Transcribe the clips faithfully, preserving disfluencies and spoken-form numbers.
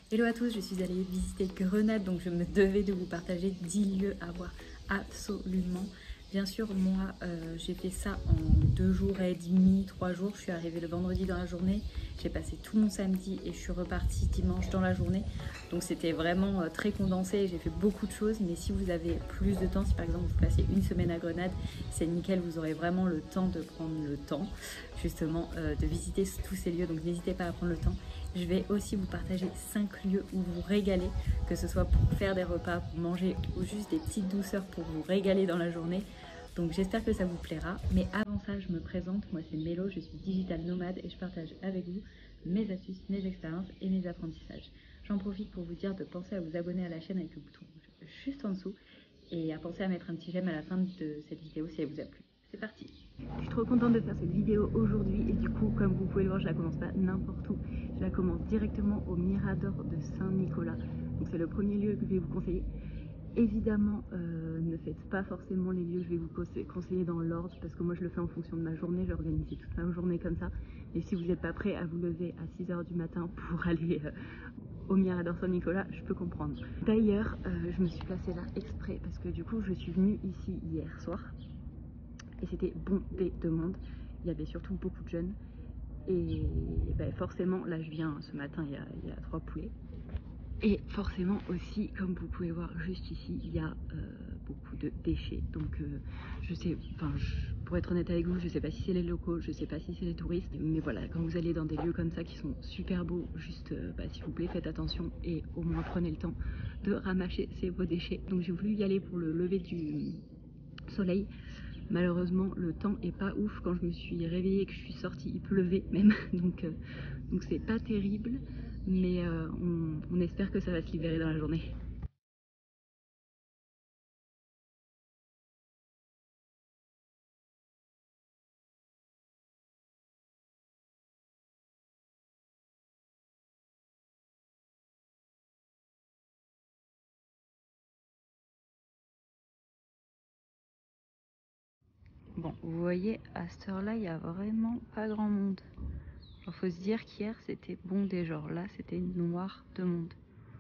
Hello à tous, je suis allée visiter Grenade, donc je me devais de vous partager dix lieux à voir absolument. Bien sûr, moi, euh, j'ai fait ça en deux jours et demi, trois jours. Je suis arrivée le vendredi dans la journée, j'ai passé tout mon samedi et je suis repartie dimanche dans la journée. Donc c'était vraiment euh, très condensé, j'ai fait beaucoup de choses. Mais si vous avez plus de temps, si par exemple vous passez une semaine à Grenade, c'est nickel, vous aurez vraiment le temps de prendre le temps, justement, euh, de visiter tous ces lieux. Donc n'hésitez pas à prendre le temps. Je vais aussi vous partager cinq lieux où vous régaler, que ce soit pour faire des repas, pour manger ou juste des petites douceurs pour vous régaler dans la journée. Donc j'espère que ça vous plaira. Mais avant ça, je me présente. Moi, c'est Mélo, je suis digital nomade et je partage avec vous mes astuces, mes expériences et mes apprentissages. J'en profite pour vous dire de penser à vous abonner à la chaîne avec le bouton rouge juste en dessous et à penser à mettre un petit j'aime à la fin de cette vidéo si elle vous a plu. C'est parti! Je suis trop contente de faire cette vidéo aujourd'hui et du coup, comme vous pouvez le voir, je la commence pas n'importe où. Je la commence directement au Mirador de Saint-Nicolas. Donc c'est le premier lieu que je vais vous conseiller. Évidemment, euh, ne faites pas forcément les lieux que je vais vous conseiller dans l'ordre parce que moi je le fais en fonction de ma journée, j'ai organisé toute ma journée comme ça. Et si vous n'êtes pas prêt à vous lever à six heures du matin pour aller euh, au Mirador Saint-Nicolas, je peux comprendre. D'ailleurs, euh, je me suis placée là exprès parce que du coup je suis venue ici hier soir. Et c'était bondé de monde, il y avait surtout beaucoup de jeunes. Et ben forcément, là je viens ce matin, il y a, il y a trois poulets. Et forcément aussi, comme vous pouvez voir juste ici, il y a euh, beaucoup de déchets. Donc euh, je sais, enfin je, pour être honnête avec vous, je sais pas si c'est les locaux, je sais pas si c'est les touristes. Mais voilà, quand vous allez dans des lieux comme ça qui sont super beaux, juste euh, bah, s'il vous plaît, faites attention et au moins prenez le temps de ramasser ces vos déchets. Donc j'ai voulu y aller pour le lever du soleil. Malheureusement, le temps est pas ouf. Quand je me suis réveillée et que je suis sortie, il pleuvait même. Donc, euh, donc c'est pas terrible. Mais euh, on, on espère que ça va se libérer dans la journée. Bon, vous voyez, à cette heure-là, il n'y a vraiment pas grand monde. Genre, faut se dire qu'hier, c'était bondé. Genre là, c'était noir de monde.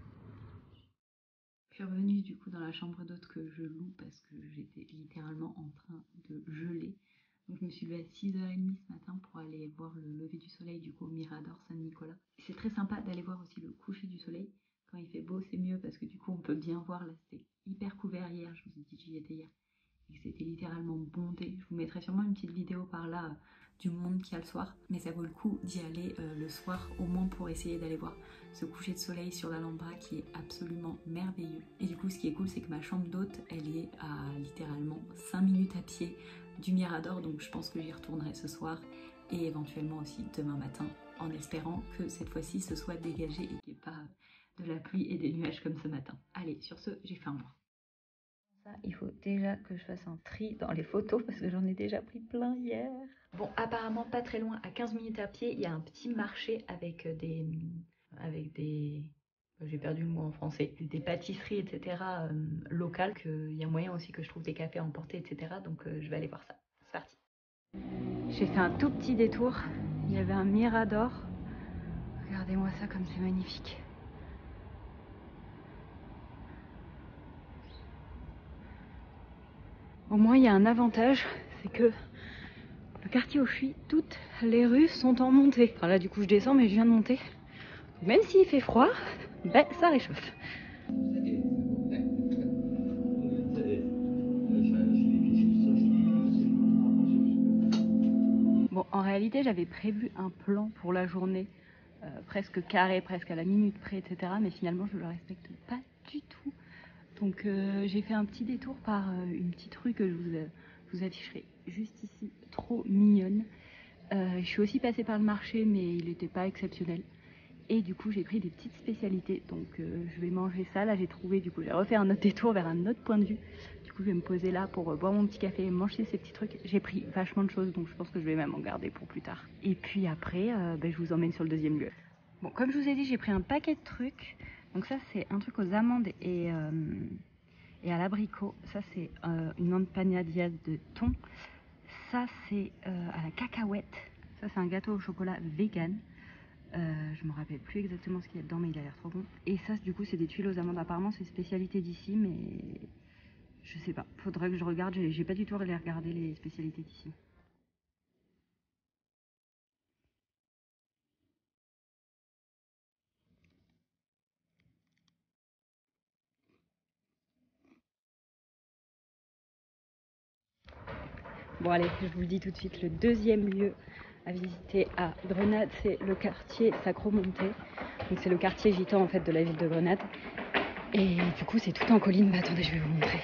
Je suis revenue du coup dans la chambre d'hôte que je loue parce que j'étais littéralement en train de geler. Donc je me suis levée à six heures trente ce matin pour aller voir le lever du soleil du coup au Mirador Saint-Nicolas. C'est très sympa d'aller voir aussi le coucher du soleil. Quand il fait beau, c'est mieux parce que du coup on peut bien voir. Là, c'était hyper couvert hier, je vous ai dit que j'y étais hier. Et que c'était littéralement bondé. Je vous mettrai sûrement une petite vidéo par là euh, du monde qu'il y a le soir. Mais ça vaut le coup d'y aller euh, le soir, au moins pour essayer d'aller voir ce coucher de soleil sur l'Alhambra qui est absolument merveilleux. Et du coup, ce qui est cool, c'est que ma chambre d'hôte, elle est à littéralement cinq minutes à pied du Mirador. Donc je pense que j'y retournerai ce soir et éventuellement aussi demain matin, en espérant que cette fois-ci ce soit dégagé et qu'il n'y ait pas de la pluie et des nuages comme ce matin. Allez, sur ce, j'ai faim moi. Ça, il faut déjà que je fasse un tri dans les photos parce que j'en ai déjà pris plein hier. Bon, apparemment pas très loin, à quinze minutes à pied, il y a un petit marché avec des... avec des... j'ai perdu le mot en français. Des pâtisseries, et cetera euh, locales. Il y a moyen aussi que je trouve des cafés à emporter, et cetera. Donc euh, je vais aller voir ça. C'est parti. J'ai fait un tout petit détour. Il y avait un mirador. Regardez-moi ça comme c'est magnifique. Au moins, il y a un avantage, c'est que le quartier où je suis, toutes les rues sont en montée. Enfin là, du coup, je descends, mais je viens de monter. Même s'il fait froid, ben, ça réchauffe. Bon, en réalité, j'avais prévu un plan pour la journée, euh, presque carré, presque à la minute près, et cetera. Mais finalement, je ne le respecte pas du tout. Donc, euh, j'ai fait un petit détour par euh, une petite rue que je vous, euh, vous afficherai juste ici, trop mignonne. Euh, je suis aussi passée par le marché, mais il n'était pas exceptionnel. Et du coup, j'ai pris des petites spécialités. Donc, euh, je vais manger ça. Là, j'ai trouvé, du coup, j'ai refait un autre détour vers un autre point de vue. Du coup, je vais me poser là pour euh, boire mon petit café et manger ces petits trucs. J'ai pris vachement de choses, donc je pense que je vais même en garder pour plus tard. Et puis après, euh, ben, je vous emmène sur le deuxième lieu. Bon, comme je vous ai dit, j'ai pris un paquet de trucs. Donc ça, c'est un truc aux amandes et, euh, et à l'abricot. Ça, c'est euh, une empanadilla de thon. Ça, c'est euh, à la cacahuète. Ça, c'est un gâteau au chocolat vegan. Euh, je me rappelle plus exactement ce qu'il y a dedans, mais il a l'air trop bon. Et ça, du coup, c'est des tuiles aux amandes. Apparemment, c'est spécialité d'ici, mais je sais pas. Faudrait que je regarde. J'ai pas du tout allé regarder les spécialités d'ici. Bon allez, je vous le dis tout de suite, le deuxième lieu à visiter à Grenade, c'est le quartier Sacro-Monte. Donc c'est le quartier gitan en fait de la ville de Grenade. Et du coup c'est tout en colline, mais attendez, je vais vous montrer.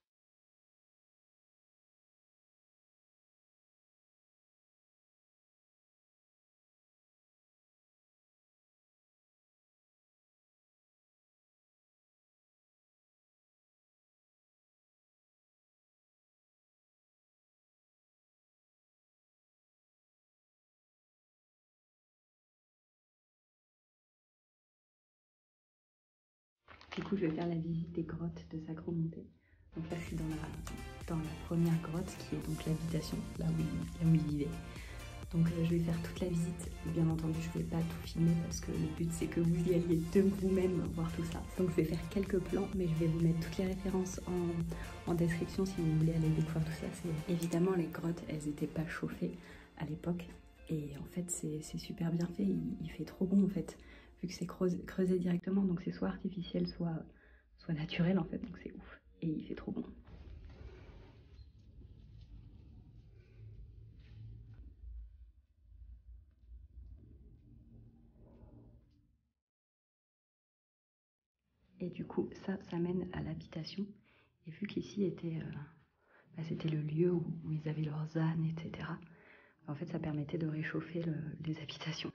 Du coup, je vais faire la visite des grottes de Sacro-Monte. Donc là, je suis dans la, dans la première grotte, qui est donc l'habitation, là où, là où il vivait. Donc euh, je vais faire toute la visite. Bien entendu, je ne vais pas tout filmer parce que le but, c'est que vous y alliez de vous-même voir tout ça. Donc je vais faire quelques plans, mais je vais vous mettre toutes les références en, en description si vous voulez aller découvrir tout ça. Évidemment, les grottes, elles n'étaient pas chauffées à l'époque. Et en fait, c'est super bien fait. Il, il fait trop bon, en fait. Vu que c'est creusé, creusé directement, donc c'est soit artificiel, soit, soit naturel en fait, donc c'est ouf. Et il fait trop bon. Et du coup, ça, ça mène à l'habitation. Et vu qu'ici était, euh, bah, c'était le lieu où, où ils avaient leurs ânes, et cetera. En fait, ça permettait de réchauffer le, les habitations.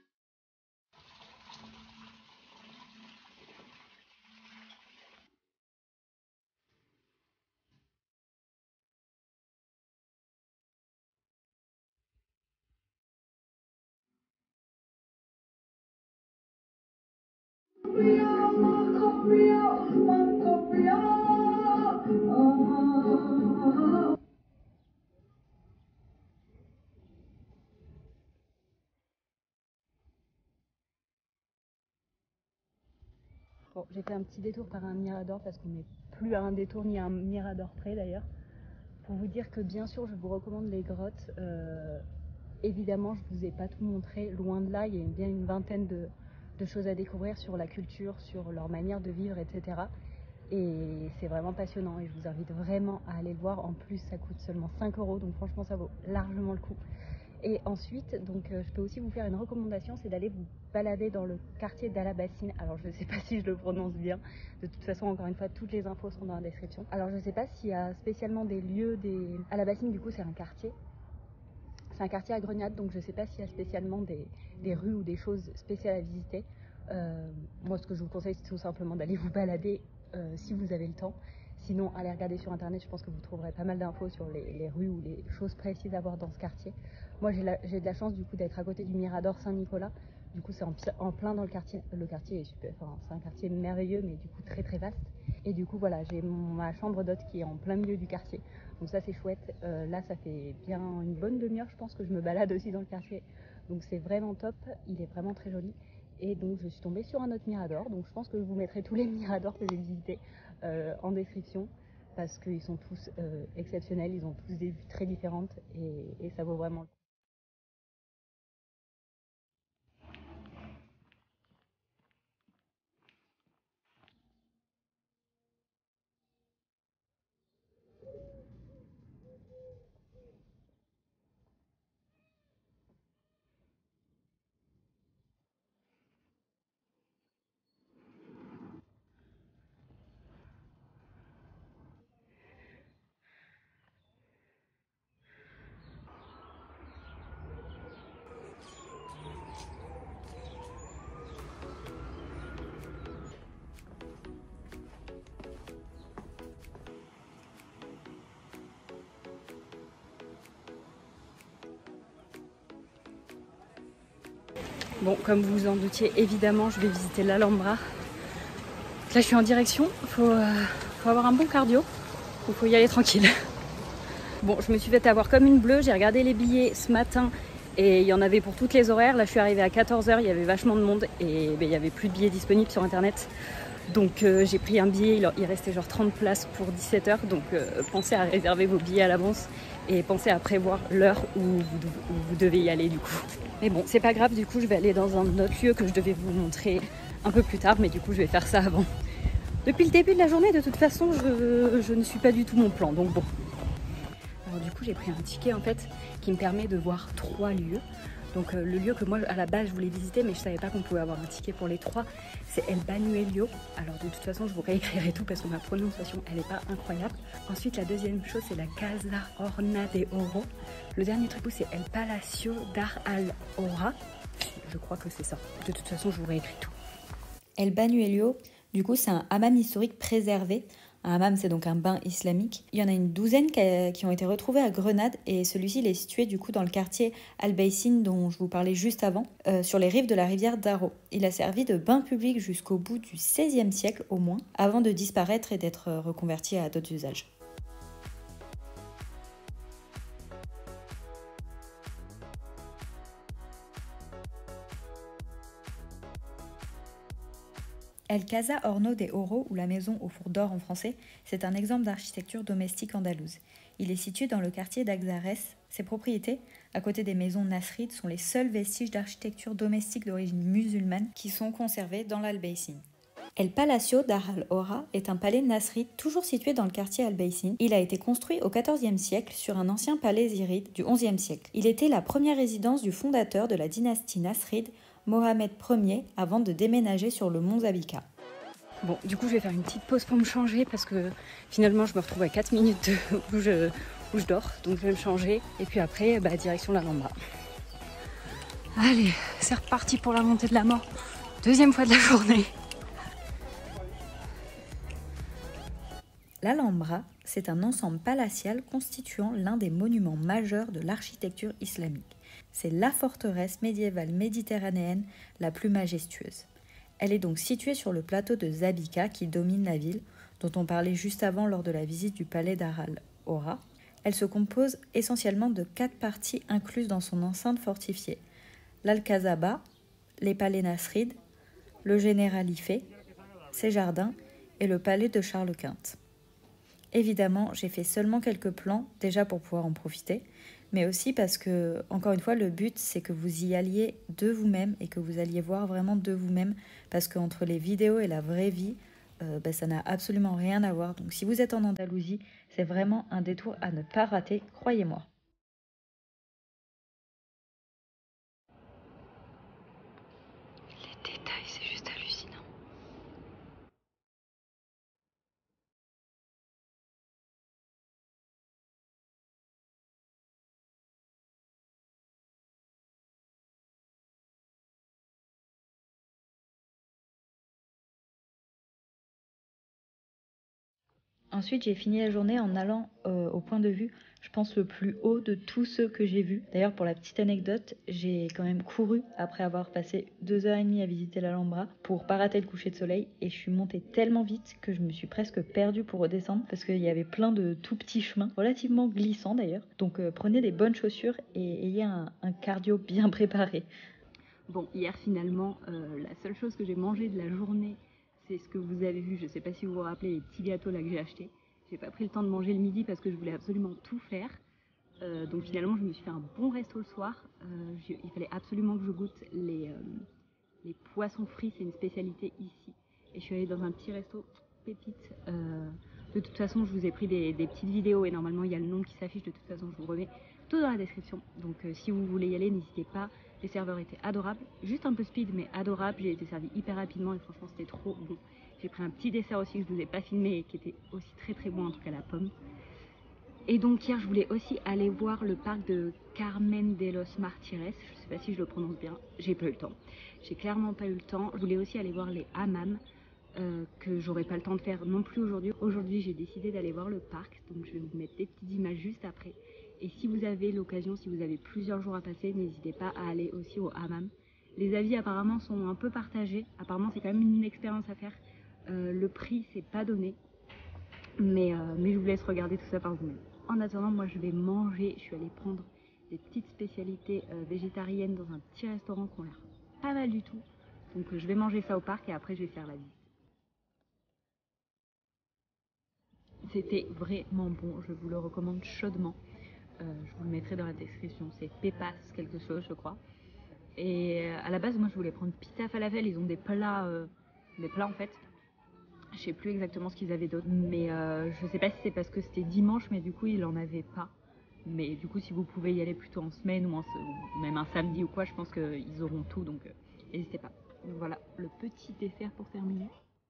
Bon, j'ai fait un petit détour par un mirador parce qu'on n'est plus à un détour ni à un mirador près d'ailleurs. Pour vous dire que bien sûr, je vous recommande les grottes. Euh, évidemment, je ne vous ai pas tout montré. Loin de là, il y a bien une vingtaine de, de choses à découvrir sur la culture, sur leur manière de vivre, et cetera. Et c'est vraiment passionnant et je vous invite vraiment à aller le voir. En plus, ça coûte seulement cinq euros, donc franchement, ça vaut largement le coup. Et ensuite, donc, euh, je peux aussi vous faire une recommandation, c'est d'aller vous balader dans le quartier d'Alabastine. Alors, je ne sais pas si je le prononce bien. De toute façon, encore une fois, toutes les infos sont dans la description. Alors, je ne sais pas s'il y a spécialement des lieux, des... Alabastine, du coup, c'est un quartier. C'est un quartier à Grenade, donc je ne sais pas s'il y a spécialement des, des rues ou des choses spéciales à visiter. Euh, moi, ce que je vous conseille, c'est tout simplement d'aller vous balader euh, si vous avez le temps. Sinon, allez regarder sur internet, je pense que vous trouverez pas mal d'infos sur les, les rues ou les choses précises à voir dans ce quartier. Moi, j'ai de la chance du coup d'être à côté du Mirador Saint-Nicolas. Du coup, c'est en, en plein dans le quartier. Le quartier est super, enfin, c'est un quartier merveilleux, mais du coup très très vaste. Et du coup, voilà, j'ai ma chambre d'hôte qui est en plein milieu du quartier. Donc ça, c'est chouette. Euh, là, ça fait bien une bonne demi-heure, je pense, que je me balade aussi dans le quartier. Donc c'est vraiment top. Il est vraiment très joli. Et donc, je suis tombée sur un autre Mirador. Donc, je pense que je vous mettrai tous les Miradors que j'ai visités euh, en description. Parce qu'ils sont tous euh, exceptionnels. Ils ont tous des vues très différentes. Et, et ça vaut vraiment le coup. Bon, comme vous vous en doutiez, évidemment, je vais visiter l'Alhambra. Là, je suis en direction. Il faut, euh, faut avoir un bon cardio. Il faut y aller tranquille. Bon, je me suis fait avoir comme une bleue. J'ai regardé les billets ce matin Et il y en avait pour toutes les horaires. Là, je suis arrivée à quatorze heures, il y avait vachement de monde et ben, il n'y avait plus de billets disponibles sur internet. Donc euh, j'ai pris un billet, il restait genre trente places pour dix-sept heures. Donc euh, pensez à réserver vos billets à l'avance et pensez à prévoir l'heure où vous, où vous devez y aller du coup. Mais bon, c'est pas grave, du coup je vais aller dans un autre lieu que je devais vous montrer un peu plus tard, mais du coup je vais faire ça avant. Depuis le début de la journée, de toute façon, je, je ne suis pas du tout mon plan, donc bon. Alors du coup j'ai pris un ticket en fait qui me permet de voir trois lieux. Donc euh, le lieu que moi à la base je voulais visiter mais je savais pas qu'on pouvait avoir un ticket pour les trois, c'est El Bañuelos. Alors de toute façon je vous réécrirai tout parce que ma prononciation elle est pas incroyable. Ensuite la deuxième chose c'est la Casa Horna de Oro. Le dernier truc c'est El Palacio Dar al Ora. Je crois que c'est ça. De toute façon je vous réécris tout. El Bañuelos, du coup c'est un hammam historique préservé. Un hammam, c'est donc un bain islamique. Il y en a une douzaine qui ont été retrouvés à Grenade et celui-ci il est situé du coup dans le quartier Albaicín dont je vous parlais juste avant, euh, sur les rives de la rivière Darro. Il a servi de bain public jusqu'au bout du seizième siècle au moins, avant de disparaître et d'être reconverti à d'autres usages. El Casa Horno de Oro, ou la maison au four d'or en français, c'est un exemple d'architecture domestique andalouse. Il est situé dans le quartier d'Axares. Ses propriétés, à côté des maisons nasrides, sont les seuls vestiges d'architecture domestique d'origine musulmane qui sont conservés dans l'Albaicín. El Palacio Dar al Ora est un palais nasride toujours situé dans le quartier Albaicín. Il a été construit au quatorzième siècle sur un ancien palais ziride du onzième siècle. Il était la première résidence du fondateur de la dynastie nasride, Mohamed Ier, avant de déménager sur le mont Zabika. Bon, du coup, je vais faire une petite pause pour me changer parce que finalement, je me retrouve à quatre minutes de où, je, où je dors. Donc, je vais me changer et puis après, bah, direction l'Alhambra. Allez, c'est reparti pour la montée de la mort. Deuxième fois de la journée. L'Alhambra, c'est un ensemble palatial constituant l'un des monuments majeurs de l'architecture islamique. C'est la forteresse médiévale méditerranéenne la plus majestueuse. Elle est donc située sur le plateau de Zabika qui domine la ville, dont on parlait juste avant lors de la visite du palais Dar al Ora. Elle se compose essentiellement de quatre parties incluses dans son enceinte fortifiée. L'Alcazaba, les palais nasrides, le Généralife, ses jardins et le palais de Charles Quint. Évidemment, j'ai fait seulement quelques plans, déjà pour pouvoir en profiter, mais aussi parce que, encore une fois, le but, c'est que vous y alliez de vous-même et que vous alliez voir vraiment de vous-même, parce qu'entre les vidéos et la vraie vie, euh, bah, ça n'a absolument rien à voir. Donc si vous êtes en Andalousie, c'est vraiment un détour à ne pas rater, croyez-moi. Les détails, c'est juste hallucinant. Ensuite, j'ai fini la journée en allant euh, au point de vue, je pense, le plus haut de tous ceux que j'ai vus. D'ailleurs, pour la petite anecdote, j'ai quand même couru après avoir passé deux heures et demie à visiter l'Alhambra pour pas rater le coucher de soleil. Et je suis montée tellement vite que je me suis presque perdue pour redescendre parce qu'il y avait plein de tout petits chemins, relativement glissants d'ailleurs. Donc euh, prenez des bonnes chaussures et ayez un, un cardio bien préparé. Bon, hier finalement, euh, la seule chose que j'ai mangée de la journée, c'est ce que vous avez vu, je sais pas si vous vous rappelez les petits gâteaux là que j'ai achetés. J'ai pas pris le temps de manger le midi parce que je voulais absolument tout faire. Euh, donc finalement, je me suis fait un bon resto le soir. Euh, il fallait absolument que je goûte les, euh, les poissons frits, c'est une spécialité ici. Et je suis allée dans un petit resto pépite. Euh, de toute façon, je vous ai pris des, des petites vidéos et normalement, il y a le nom qui s'affiche. De toute façon, je vous remets tout dans la description. Donc euh, si vous voulez y aller, n'hésitez pas. Les serveurs étaient adorables, juste un peu speed mais adorable. J'ai été servie hyper rapidement et franchement c'était trop bon. J'ai pris un petit dessert aussi que je ne vous ai pas filmé et qui était aussi très très bon, en tout cas la pomme. Et donc hier je voulais aussi aller voir le parc de Carmen de los Martires. Je ne sais pas si je le prononce bien, j'ai pas eu le temps. J'ai clairement pas eu le temps. Je voulais aussi aller voir les hammams euh, que j'aurais pas le temps de faire non plus aujourd'hui. Aujourd'hui j'ai décidé d'aller voir le parc, donc je vais vous mettre des petites images juste après. Et si vous avez l'occasion, si vous avez plusieurs jours à passer, n'hésitez pas à aller aussi au hammam. Les avis apparemment sont un peu partagés. Apparemment c'est quand même une expérience à faire. Euh, le prix c'est pas donné. Mais, euh, mais je vous laisse regarder tout ça par vous-même. En attendant, moi je vais manger. Je suis allée prendre des petites spécialités euh, végétariennes dans un petit restaurant qui ont l'air pas mal du tout. Donc euh, je vais manger ça au parc et après je vais faire la visite. C'était vraiment bon, je vous le recommande chaudement. Euh, je vous le mettrai dans la description, c'est Pepas quelque chose je crois. Et euh, à la base moi je voulais prendre pita falafel, ils ont des plats, euh, des plats en fait. Je sais plus exactement ce qu'ils avaient d'autre, mais euh, je sais pas si c'est parce que c'était dimanche, mais du coup il en avait pas. Mais du coup si vous pouvez y aller plutôt en semaine ou, en, ou même un samedi ou quoi, je pense qu'ils auront tout, donc euh, n'hésitez pas. Donc voilà, le petit dessert pour terminer.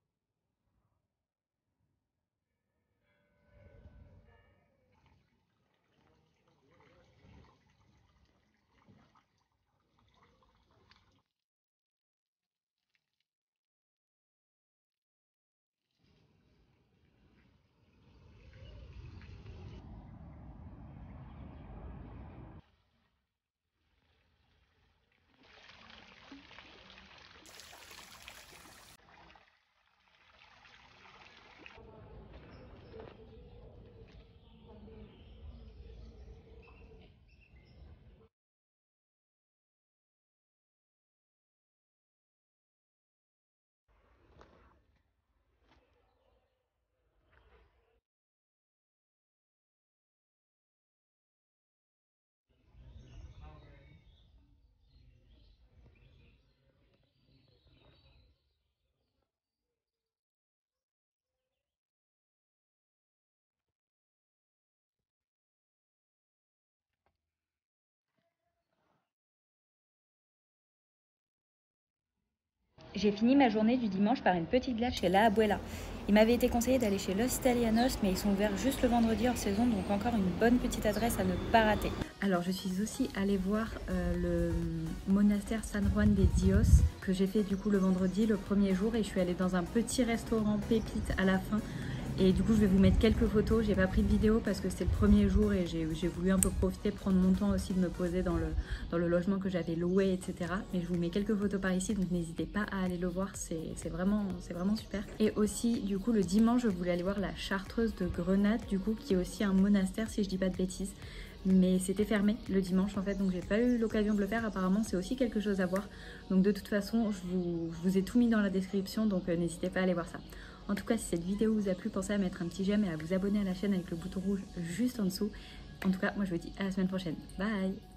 J'ai fini ma journée du dimanche par une petite glace chez La Abuela. Il m'avait été conseillé d'aller chez Los Italianos, mais ils sont ouverts juste le vendredi hors saison, donc encore une bonne petite adresse à ne pas rater. Alors je suis aussi allée voir euh, le monastère San Juan de Dios, que j'ai fait du coup le vendredi, le premier jour, et je suis allée dans un petit restaurant pépite à la fin. Et du coup je vais vous mettre quelques photos, j'ai pas pris de vidéo parce que c'était le premier jour et j'ai voulu un peu profiter, prendre mon temps aussi de me poser dans le, dans le logement que j'avais loué, et cetera. Mais je vous mets quelques photos par ici, donc n'hésitez pas à aller le voir, c'est vraiment, vraiment super. Et aussi du coup le dimanche je voulais aller voir la Chartreuse de Grenade, du coup qui est aussi un monastère si je dis pas de bêtises. Mais c'était fermé le dimanche en fait, donc j'ai pas eu l'occasion de le faire. Apparemment c'est aussi quelque chose à voir, donc de toute façon je vous, je vous ai tout mis dans la description, donc euh, n'hésitez pas à aller voir ça. En tout cas, si cette vidéo vous a plu, pensez à mettre un petit j'aime et à vous abonner à la chaîne avec le bouton rouge juste en dessous. En tout cas, moi je vous dis à la semaine prochaine. Bye!